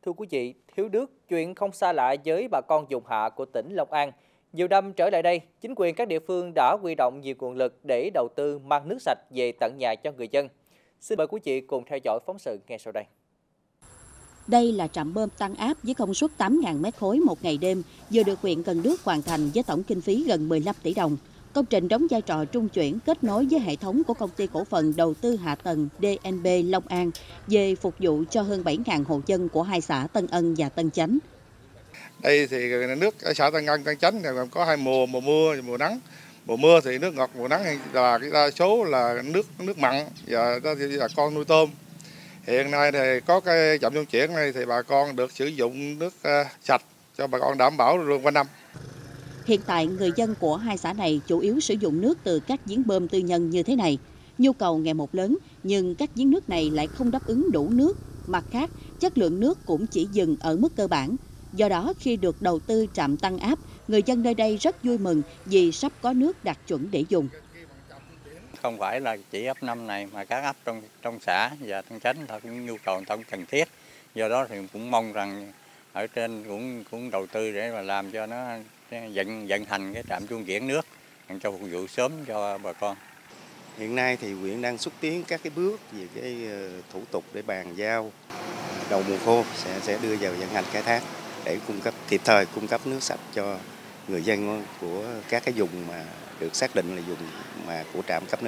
Thưa quý vị, thiếu nước chuyện không xa lạ với bà con vùng hạ của tỉnh Long An. Nhiều năm trở lại đây, chính quyền các địa phương đã huy động nhiều nguồn lực để đầu tư mang nước sạch về tận nhà cho người dân. Xin mời quý vị cùng theo dõi phóng sự ngay sau đây. Đây là trạm bơm tăng áp với công suất 8.000 mét khối một ngày đêm, vừa được huyện Cần Đước hoàn thành với tổng kinh phí gần 15 tỷ đồng. Công trình đóng vai trò trung chuyển kết nối với hệ thống của Công ty Cổ phần Đầu tư Hạ tầng DNB Long An về phục vụ cho hơn 7.000 hộ dân của hai xã Tân Ân và Tân Chánh. Đây thì nước ở xã Tân Ân, Tân Chánh thì có hai mùa, mùa mưa và mùa nắng. Mùa mưa thì nước ngọt, mùa nắng là đa số là nước mặn và là con nuôi tôm. Hiện nay thì có cái trạm trung chuyển này thì bà con được sử dụng nước sạch cho bà con đảm bảo luôn quanh năm. Hiện tại, người dân của hai xã này chủ yếu sử dụng nước từ các giếng bơm tư nhân như thế này. Nhu cầu ngày một lớn, nhưng các giếng nước này lại không đáp ứng đủ nước. Mặt khác, chất lượng nước cũng chỉ dừng ở mức cơ bản. Do đó, khi được đầu tư trạm tăng áp, người dân nơi đây rất vui mừng vì sắp có nước đạt chuẩn để dùng. Không phải là chỉ ấp 5 này mà các ấp trong xã và Tân Chánh là cũng nhu cầu cần thiết. Do đó thì cũng mong rằng ở trên cũng đầu tư để mà làm cho nó vận hành cái trạm trung chuyển nước cho phục vụ sớm cho bà con. Hiện nay thì huyện đang xúc tiến các cái bước về cái thủ tục để bàn giao đầu mùa khô sẽ đưa vào vận hành khai thác để kịp thời cung cấp nước sạch cho người dân của các cái vùng mà được xác định là vùng mà của trạm cấp nước.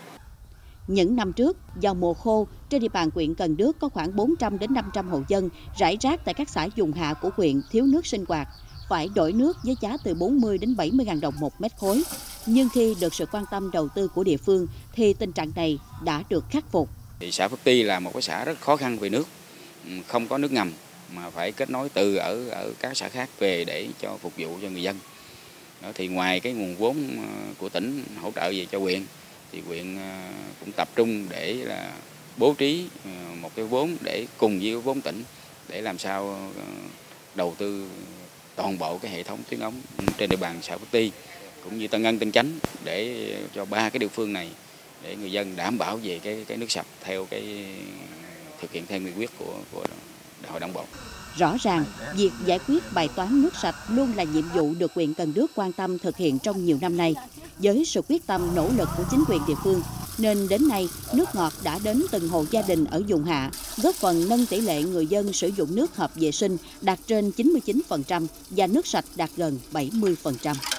Những năm trước, vào mùa khô, trên địa bàn huyện Cần Đước có khoảng 400 đến 500 hộ dân rải rác tại các xã vùng hạ của huyện thiếu nước sinh hoạt, phải đổi nước với giá từ 40 đến 70.000 đồng một mét khối. Nhưng khi được sự quan tâm đầu tư của địa phương thì tình trạng này đã được khắc phục. Thì xã Phước Ty là một cái xã rất khó khăn về nước, không có nước ngầm mà phải kết nối từ ở các xã khác về để cho phục vụ cho người dân. Đó, thì ngoài cái nguồn vốn của tỉnh hỗ trợ về cho huyện thì huyện cũng tập trung để là bố trí một cái vốn để cùng với vốn tỉnh để làm sao đầu tư toàn bộ cái hệ thống tuyến ống trên địa bàn xã Phước Ty cũng như Tân Ân, Tân Chánh để cho ba cái địa phương này để người dân đảm bảo về cái nước sạch theo cái thực hiện theo nghị quyết của Đại hội Đảng bộ. Rõ ràng, việc giải quyết bài toán nước sạch luôn là nhiệm vụ được huyện Cần Đước quan tâm thực hiện trong nhiều năm nay. Với sự quyết tâm nỗ lực của chính quyền địa phương, nên đến nay nước ngọt đã đến từng hộ gia đình ở vùng hạ, góp phần nâng tỷ lệ người dân sử dụng nước hợp vệ sinh đạt trên 99% và nước sạch đạt gần 70%.